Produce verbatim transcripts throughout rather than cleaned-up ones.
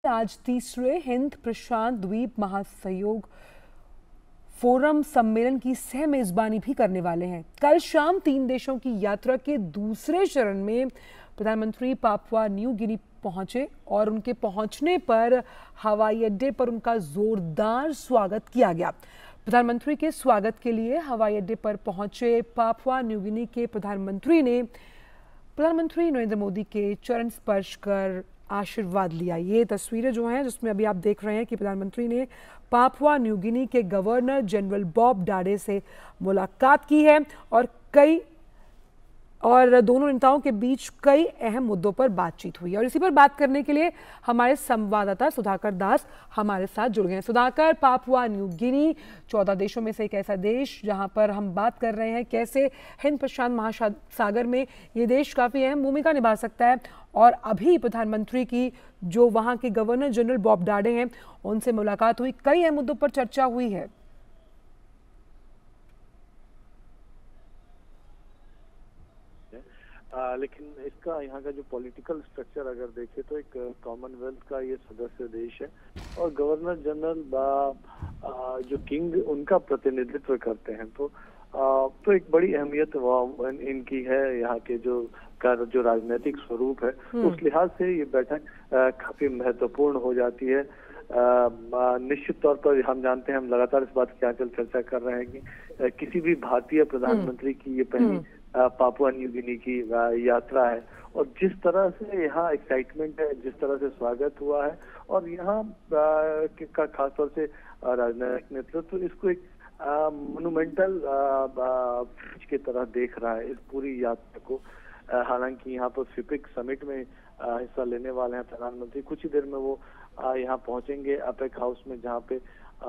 आज तीसरे हिंद प्रशांत द्वीप महासहयोग फोरम सम्मेलन की सह मेजबानी भी करने वाले हैं। कल शाम तीन देशों की यात्रा के दूसरे चरण में प्रधानमंत्री पापुआ न्यू गिनी पहुंचे और उनके पहुंचने पर हवाई अड्डे पर उनका जोरदार स्वागत किया गया। प्रधानमंत्री के स्वागत के लिए हवाई अड्डे पर पहुंचे पापुआ न्यू गिनी के प्रधानमंत्री ने प्रधानमंत्री नरेंद्र मोदी के चरण स्पर्श कर आशीर्वाद लिया। ये तस्वीरें जो हैं जिसमें अभी आप देख रहे हैं कि प्रधानमंत्री ने पापुआ न्यू गिनी के गवर्नर जनरल बॉब डाडे से मुलाकात की है और कई और दोनों नेताओं के बीच कई अहम मुद्दों पर बातचीत हुई। और इसी पर बात करने के लिए हमारे संवाददाता सुधाकर दास हमारे साथ जुड़ गए हैं। सुधाकर, पापुआ न्यू गिनी चौदह देशों में से एक ऐसा देश जहां पर हम बात कर रहे हैं कैसे हिंद प्रशांत महासागर में ये देश काफ़ी अहम भूमिका निभा सकता है, और अभी प्रधानमंत्री की जो वहाँ के गवर्नर जनरल बॉब डाडे हैं उनसे मुलाकात हुई, कई अहम मुद्दों पर चर्चा हुई है। आ, लेकिन इसका यहाँ का जो पॉलिटिकल स्ट्रक्चर अगर देखें तो एक कॉमनवेल्थ का ये सदस्य देश है और गवर्नर जनरल जो किंग उनका प्रतिनिधित्व करते हैं, तो आ, तो एक बड़ी अहमियत इन, इनकी है यहाँ के जो का जो राजनीतिक स्वरूप है उस लिहाज से ये बैठक काफी महत्वपूर्ण हो जाती है। निश्चित तौर पर हम जानते हैं, हम लगातार इस बात की आंचल चर्चा कर रहे हैं कि किसी भी भारतीय प्रधानमंत्री की ये पहली पापुआ न्यू गिनी की यात्रा है और जिस तरह से यहाँ एक्साइटमेंट है, जिस तरह से स्वागत हुआ है और यहाँ का खासतौर से राजनीतिक नेतृत्व तो इसको एक मोनुमेंटल फीच की तरह देख रहा है इस पूरी यात्रा को। हालांकि यहाँ पर फिपिक समिट में हिस्सा लेने वाले हैं प्रधानमंत्री, कुछ ही देर में वो यहाँ पहुंचेंगे अपेक हाउस में जहाँ पे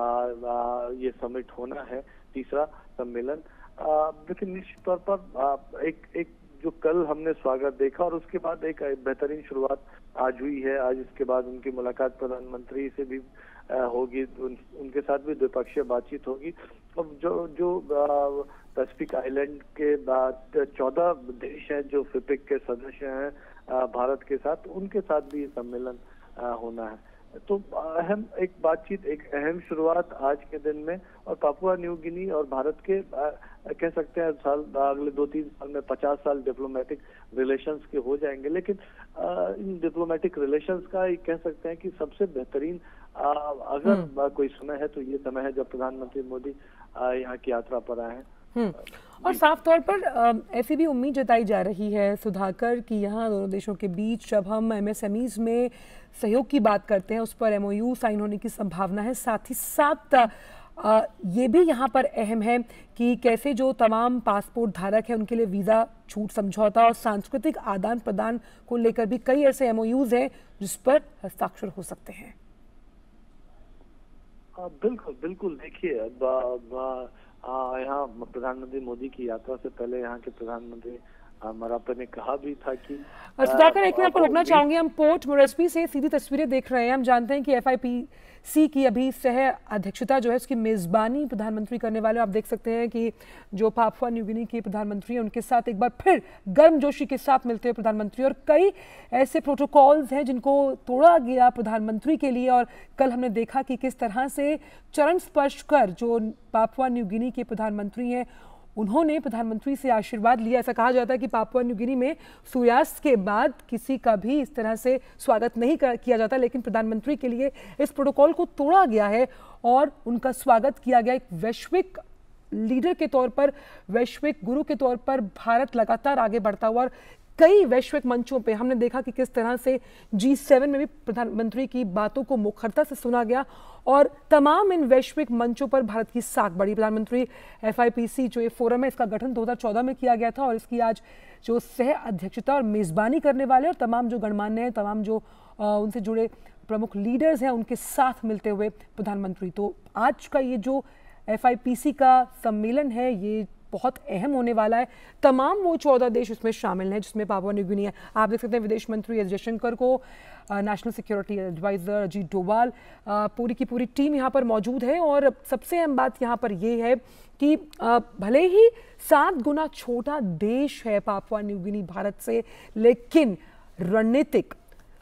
ये समिट होना है, तीसरा सम्मेलन। लेकिन निश्चित तौर पर एक एक जो कल हमने स्वागत देखा और उसके बाद एक बेहतरीन शुरुआत आज हुई है। आज इसके बाद उनकी मुलाकात प्रधानमंत्री से भी होगी, उन, उनके साथ भी द्विपक्षीय बातचीत होगी और जो जो पैसिफिक आइलैंड के बाद चौदह देश हैं जो फिपिक के सदस्य हैं भारत के साथ, उनके साथ भी ये सम्मेलन होना है। तो अहम एक बातचीत, एक अहम शुरुआत आज के दिन में और पापुआ न्यू गिनी और भारत के आ, कह सकते हैं साल अगले दो तीन साल में पचास साल डिप्लोमेटिक रिलेशंस के हो जाएंगे। लेकिन आ, इन डिप्लोमेटिक रिलेशंस का कह सकते हैं कि सबसे बेहतरीन आ, अगर कोई समय है तो ये समय है जब प्रधानमंत्री मोदी यहाँ की यात्रा पर आए हैं। और साफ तौर पर ऐसी भी उम्मीद जताई जा रही है सुधाकर कि यहाँ दोनों देशों के बीच जब हम एमएसएमईज में सहयोग की बात करते हैं उस पर एमओयू साइन होने की संभावना है। साथ ही साथ आ, ये भी यहाँ पर अहम है कि कैसे जो तमाम पासपोर्ट धारक हैं उनके लिए वीज़ा छूट समझौता और सांस्कृतिक आदान प्रदान को लेकर भी कई ऐसे एमओयूज हैं जिस पर हस्ताक्षर हो सकते हैं। बिल्कुल बिल्कुल देखिए, यहाँ प्रधानमंत्री मोदी की यात्रा से पहले यहाँ के प्रधानमंत्री मरापे ने कहा भी था कि सुधाकर एक मिनट पर रोकना चाहूंगी। हम पोर्ट मोरेस्बी से सीधी तस्वीरें देख रहे हैं। हम जानते हैं कि एफ आई पी सी की अभी सह अध्यक्षता जो है उसकी मेजबानी प्रधानमंत्री करने वाले। आप देख सकते हैं कि जो पापुआ न्यू गिनी के प्रधानमंत्री हैं उनके साथ एक बार फिर गर्मजोशी के साथ मिलते हुए प्रधानमंत्री, और कई ऐसे प्रोटोकॉल्स हैं जिनको तोड़ा गया प्रधानमंत्री के लिए। और कल हमने देखा कि किस तरह से चरण स्पर्श कर जो पापुआ न्यू गिनी के प्रधानमंत्री हैं उन्होंने प्रधानमंत्री से आशीर्वाद लिया। ऐसा कहा जाता है कि पापुआ न्यू गिनी में सूर्यास्त के बाद किसी का भी इस तरह से स्वागत नहीं किया जाता, लेकिन प्रधानमंत्री के लिए इस प्रोटोकॉल को तोड़ा गया है और उनका स्वागत किया गया। एक वैश्विक लीडर के तौर पर, वैश्विक गुरु के तौर पर भारत लगातार आगे बढ़ता हुआ और कई वैश्विक मंचों पे हमने देखा कि किस तरह से जी सेवन में भी प्रधानमंत्री की बातों को मुखरता से सुना गया और तमाम इन वैश्विक मंचों पर भारत की साख बढ़ी। प्रधानमंत्री एफ आई पी सी जो ये फोरम है इसका गठन दो हज़ार चौदह में किया गया था और इसकी आज जो सह अध्यक्षता और मेजबानी करने वाले और तमाम जो गणमान्य हैं, तमाम जो आ, उनसे जुड़े प्रमुख लीडर्स हैं उनके साथ मिलते हुए प्रधानमंत्री। तो आज का ये जो एफ आई पी सी का सम्मेलन है ये बहुत अहम होने वाला है। तमाम वो चौदह देश उसमें शामिल हैं जिसमें पापुआ न्यू गिनी है। आप देख सकते हैं विदेश मंत्री एस जयशंकर को, national security advisor Ajit Doval, पूरी की पूरी टीम यहाँ पर मौजूद है। और सबसे अहम बात यहाँ पर ये है कि भले ही सात गुना छोटा देश है पापुआ न्यू गिनी भारत से, लेकिन रणनीतिक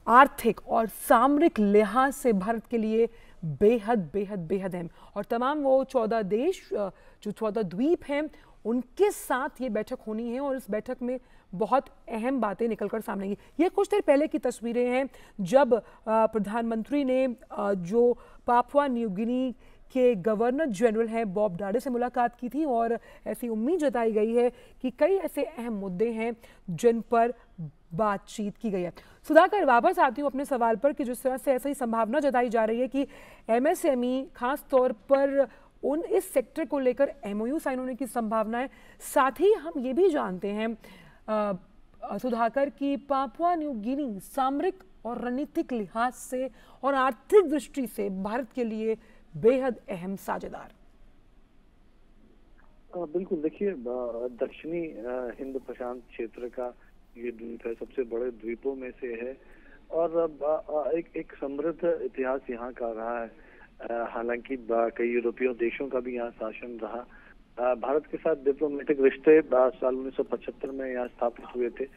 आर्थिक और सामरिक लिहाज से भारत के लिए बेहद बेहद बेहद अहम, और तमाम वो चौदह देश जो चौदह द्वीप हैं उनके साथ ये बैठक होनी है और इस बैठक में बहुत अहम बातें निकलकर सामने आएंगी। ये कुछ देर पहले की तस्वीरें हैं जब प्रधानमंत्री ने जो पापुआ न्यू गिनी के गवर्नर जनरल हैं बॉब डाडे से मुलाकात की थी और ऐसी उम्मीद जताई गई है कि कई ऐसे अहम मुद्दे हैं जिन पर बातचीत की गई है। सुधाकर, वापस आती हूँ अपने सवाल पर कि जिस तरह से ऐसी संभावना जताई जा रही है कि एमएसएमई खास तौर पर उन इस सेक्टर को लेकर एमओयू साइन होने की संभावना है। साथ ही हम ये भी जानते हैं सुधाकर कि पापुआ न्यू गिनी सामरिक और रणनीतिक लिहाज से और आर्थिक दृष्टि से भारत के लिए बेहद अहम साझेदार। बिल्कुल, देखिए दक्षिणी हिंद प्रशांत क्षेत्र का ये द्वीप है, सबसे बड़े द्वीपों में से है और एक एक समृद्ध इतिहास यहाँ का रहा है। हालांकि कई यूरोपीय देशों का भी यहाँ शासन रहा। भारत के साथ डिप्लोमेटिक रिश्ते साल उन्नीस सौ पचहत्तर में यहाँ स्थापित हुए थे।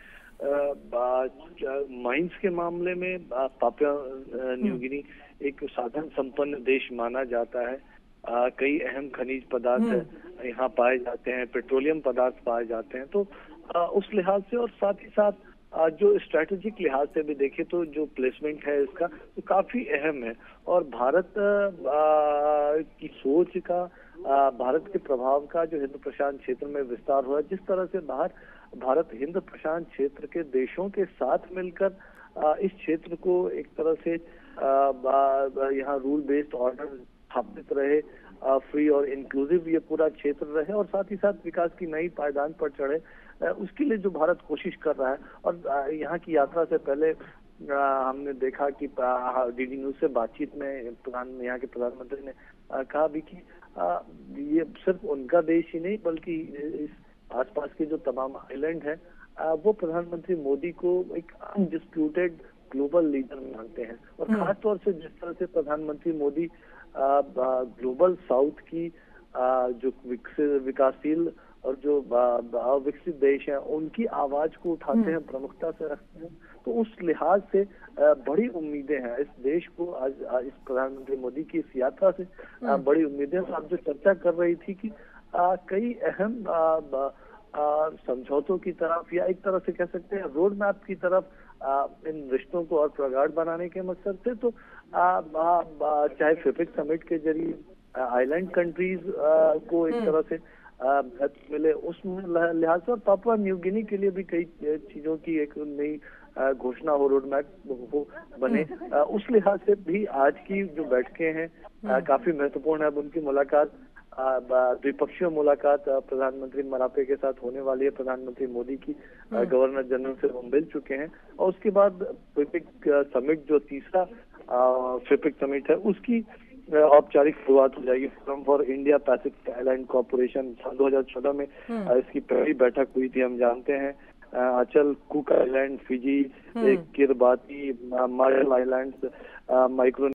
माइंस के मामले में पापुआ न्यू गिनी एक साधन संपन्न देश माना जाता है। आ, कई अहम खनिज पदार्थ यहाँ पाए जाते हैं, पेट्रोलियम पदार्थ पाए जाते हैं। तो आ, उस लिहाज से और साथ ही साथ आ, जो स्ट्रेटेजिक लिहाज से भी देखें तो जो प्लेसमेंट है इसका तो काफी अहम है। और भारत आ, की सोच का, आ, भारत के प्रभाव का जो हिंद प्रशांत क्षेत्र में विस्तार हुआ, जिस तरह से बाहर भारत हिंद प्रशांत क्षेत्र के देशों के साथ मिलकर आ, इस क्षेत्र को एक तरह से यहाँ रूल बेस्ड ऑर्डर स्थापित रहे, फ्री और इंक्लूसिव ये पूरा क्षेत्र रहे और साथ ही साथ विकास की नई पायदान पर चढ़े, उसके लिए जो भारत कोशिश कर रहा है। और यहाँ की यात्रा से पहले हमने देखा कि डीडी न्यूज से बातचीत में प्रधान यहाँ के प्रधानमंत्री ने कहा भी कि ये सिर्फ उनका देश ही नहीं बल्कि इस आसपास के जो तमाम आइलैंड है वो प्रधानमंत्री मोदी को एक अनडिस्प्यूटेड ग्लोबल लीडर मानते हैं। और खास तौर से जिस तरह से प्रधानमंत्री मोदी ग्लोबल साउथ की आ, जो विकासशील और जो विकसित देश हैं उनकी आवाज को उठाते हैं, प्रमुखता से रखते हैं, तो उस लिहाज से बड़ी उम्मीदें हैं इस देश को। आज, आज इस प्रधानमंत्री मोदी की इस यात्रा से बड़ी उम्मीदें। आप जो चर्चा कर रही थी कि आ, कई अहम समझौतों की तरफ या एक तरह से कह सकते हैं रोड मैप की तरफ आ, इन रिश्तों को और प्रगाढ़ बनाने के मकसद से तो आ, आ, आ, चाहे फिफिक समिट के जरिए आइलैंड कंट्रीज को एक तरह से मिले उस लिहाज से, और पापुआ न्यू गिनी के लिए भी कई चीजों की एक नई घोषणा हो, रोड मैप हो बने, उस लिहाज से भी आज की जो बैठकें हैं काफी महत्वपूर्ण है। अब उनकी मुलाकात, द्विपक्षीय मुलाकात प्रधानमंत्री मरापे के साथ होने वाली है। प्रधानमंत्री मोदी की गवर्नर जनरल से वो मिल चुके हैं और उसके बाद फिफिक समिट जो तीसरा फिफिक समिट है उसकी औपचारिक शुरुआत हो जाएगी। Forum for India Pacific Island Corporation साल दो हजार चौदह में इसकी पहली बैठक हुई थी। हम जानते हैं अचल, Cook Island, Fiji, Kiribati, Marshall Islands, micro